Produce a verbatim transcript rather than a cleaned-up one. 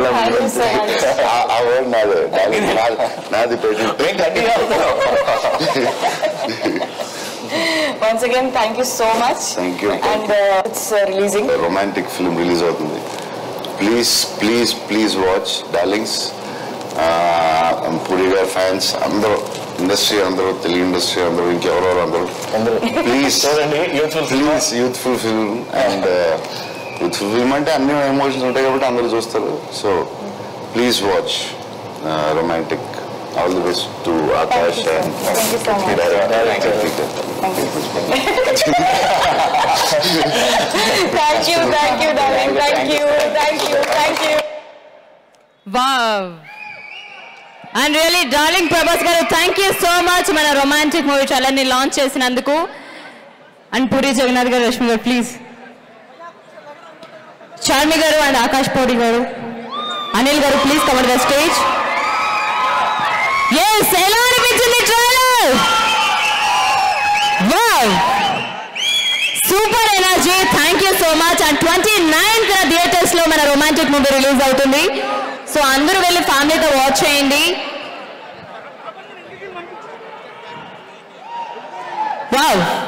ఆ వర్డ్ నాదే నాది పెట్టి. Once again, thank you so much. Thank you. And uh, it's uh, releasing. A romantic film release అవుతుంది. Please, please, please watch, darlings. Puri గారి fans అందరూ, industry అందరూ, Telugu industry అందరూ, ఇంకెవరెవరు అందరూ please please youthful film. And youthful film అంటే అన్ని emotions ఉంటాయి కాబట్టి అందరూ చూస్తారు. So please watch romantic. All the best to Akash and thank you so much. Director. Thank you. Thank you, thank you, darling. Thank you, thank you, thank you. Wow. And really, darling Prabhas garu, thank you so much. Mana romantic movie chalani launch chesinanduku. And Puri Jagannadh garu, Rashmi garu, please. Charmi garu and Akash Puri garu, Anil garu, please come to the stage. Yes, ఎలా అనిపించింది trailer? Wow, super energy. Thank you so much. And twenty ninth theatres లో మన romantic movie release అవుతుంది. సో అందరూ వెళ్ళి ఫ్యామిలీతో watch చేయండి. వావ్.